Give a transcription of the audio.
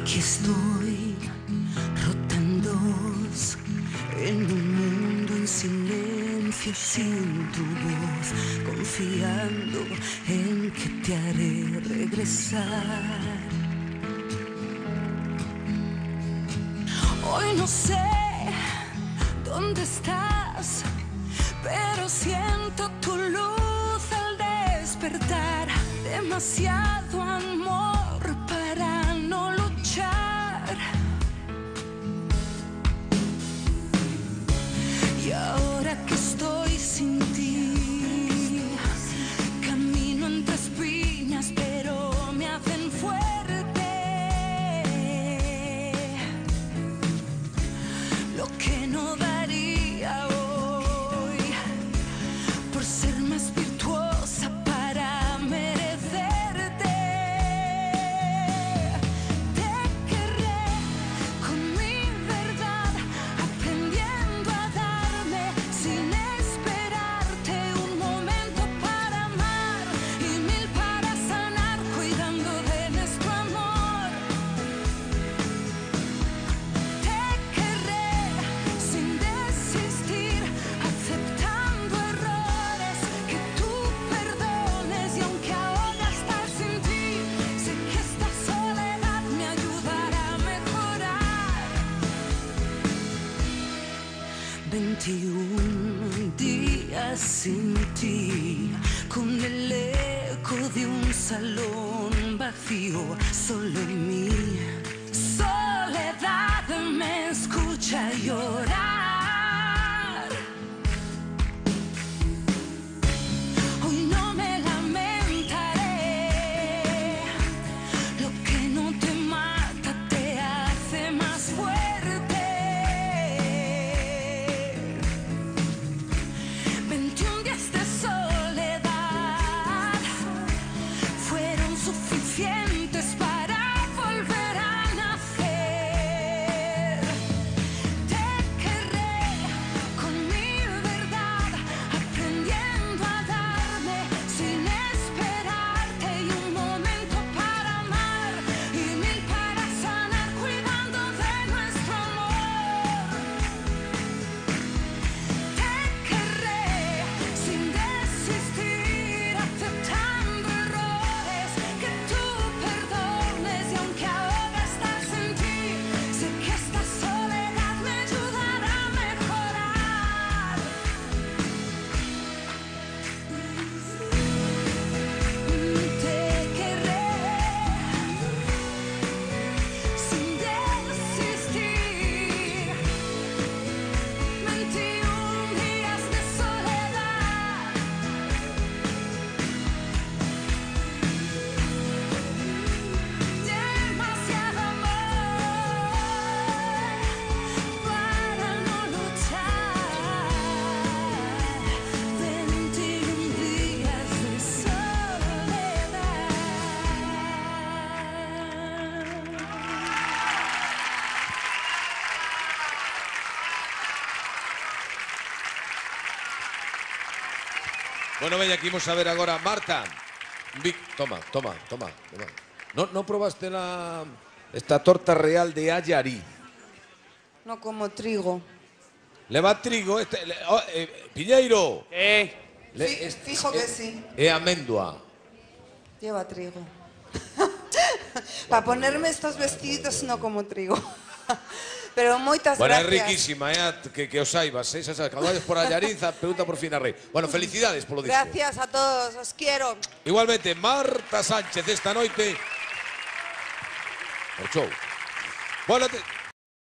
Aquí estoy, rota en dos, en un mundo en silencio sin tu voz, confiando en que te haré regresar. Hoy no sé dónde estás, pero siento tu luz al despertar. Demasiado amor para no luchar. Y ahora que estoy sin ti, camino entre espinas, pero me hacen fuerte. Lo que no daría hoy por ser más virtuosa para merecerte. Te querré con mi verdad, aprendiendo a darme sin esperarte. Un momento para amar y mil para sanar, cuidando de nuestro amor. Te querré sin desistir, aceptando errores que tú perdones. Y aunque ahora estás sin ti, sé que esta soledad me ayudará a mejorar. 21 días sin ti, con el eco de un salón vacío, solo en mi soledad me escucha llorar. Hoy no me lamentaré, lo que no te mata te hace más fuerte. 21 días de soledad fueron suficientes para volver a nacer. Te querré con mi verdad, aprendiendo a darme sin esperarte. Y un momento para amar y mil para sanar, cuidando de nuestro amor. Te querré sin desistir, aceptando errores que tú perdones. Y aunque ahora estás sin ti, sé que esta soledad me ayudará a mejorar. Te querré sin desistir. 21 días de soledad. Demasiado amor para no luchar. 21 días de soledad. Bueno, veña, aquí imos a ver agora Marta. Toma. Non probaste esta torta real de Ayarí? No como trigo. Leva trigo, Piñeiro. Fijo que sí. É amendua. Lleva trigo. Para ponerme estos vestiditos no como trigo. Pero moitas Bueno, é gracias. riquísima, que os saibas, xa sabes, cando vayas por Allariz, pregunta por Fina Rey. Bueno, felicidades polo disco. Gracias a todos, os quiero. Igualmente, Marta Sánchez esta noite. O show. Bueno,